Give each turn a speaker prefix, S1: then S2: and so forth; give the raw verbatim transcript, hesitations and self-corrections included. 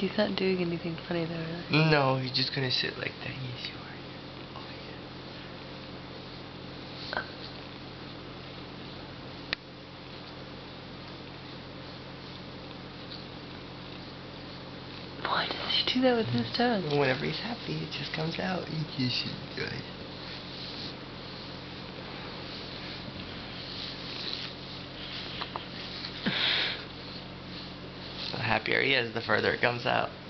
S1: He's not doing anything funny though, really.
S2: No, he's just gonna sit like that. Yes, you are. Oh,
S1: yeah. Why does he do that with his tongue?
S2: Whenever he's happy, it just comes out. Yes, you guys. The happier he is, the further it comes out.